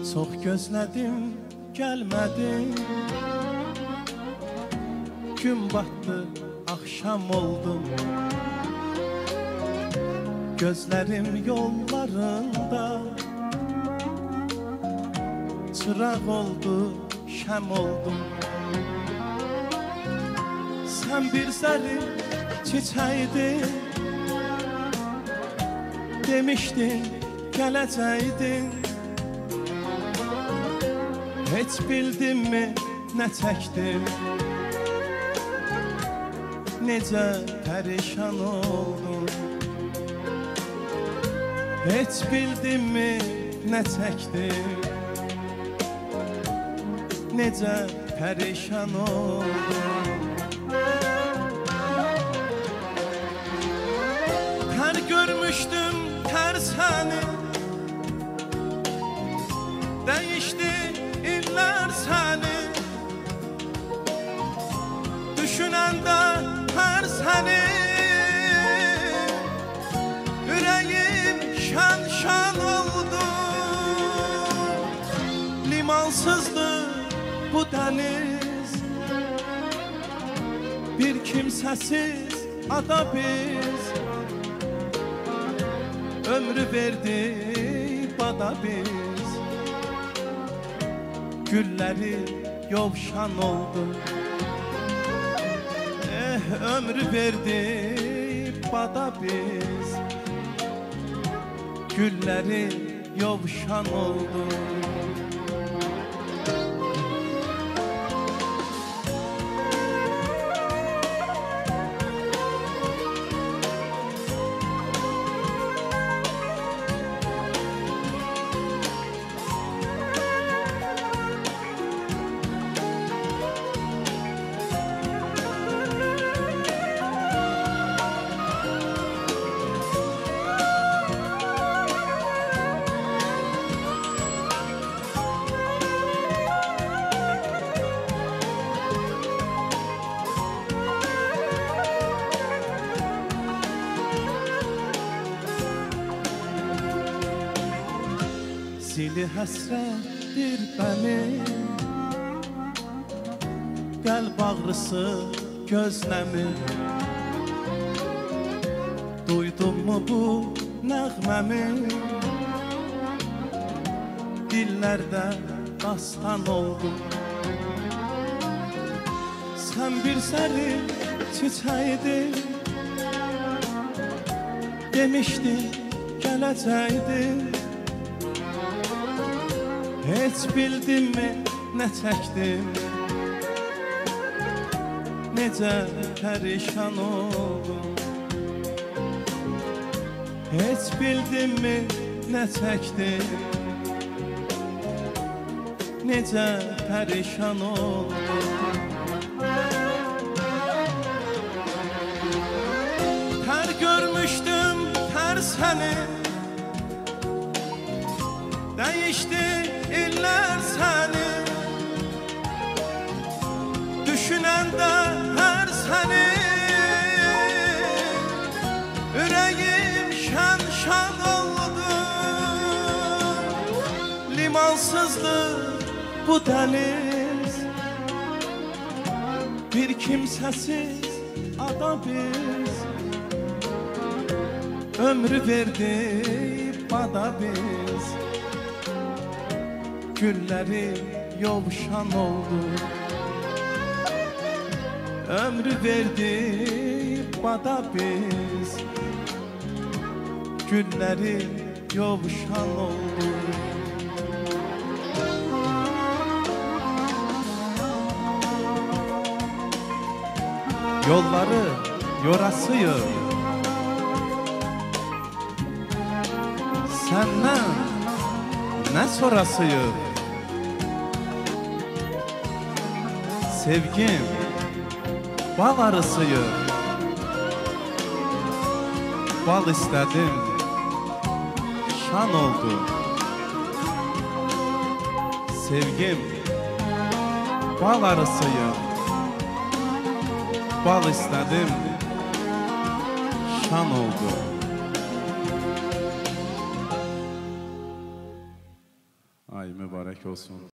Çox gözlədim, gəlmədin. Gün batdı, axşam oldum. Gözlərim yollarında çıraq oldu, şəm oldum. Sən bir zərif çiçəkdin, demişdin, gələcəkdin. Heç bildinmi, nə çəkdim, necə pərişan oldum. Heç bildinmi, nə çəkdim, necə pərişan oldum. Tər görmüşdüm, tər səni, dəyişdi illər səni. Düşünəndə hər səni, ürəyim şən-şən oldu. Limansızdı bu dəniz, bir kimsəsiz ada biz. Ömrü verdi bana biz, gülləri yovşan oldu. Ömrü verdi bana biz, gülləri yovşan oldu. Zili həsrətdir bənim, qəlb ağrısı gözləmir. Duydunmu bu nəğməmi, dillərdə dastan oldu. Sən bir zərif çiçəkdin, demişdin, gələcəkdin. Heç bildinmi, nə çəkdim, necə pərişan oldum. Heç bildinmi, nə çəkdim, necə pərişan oldum. Tər görmüşdüm, tər səni, dəyişdi illər səni. Düşünəndə hər səni, ürəyim şən-şən oldu. Limansızdı bu dəniz, bir kimsəsiz ada biz. Ömrü verdi bana biz, gülləri yovşan oldu. Ömrü verdi bana biz, gülləri yovşan oldu. Yolları yorasıyım, səndən nə sorasıyım. Sevgim bal arısıyım, bal istedim, şan oldu. Sevgim bal arısıyım, bal istedim, şan oldu. Ay mübarək olsun.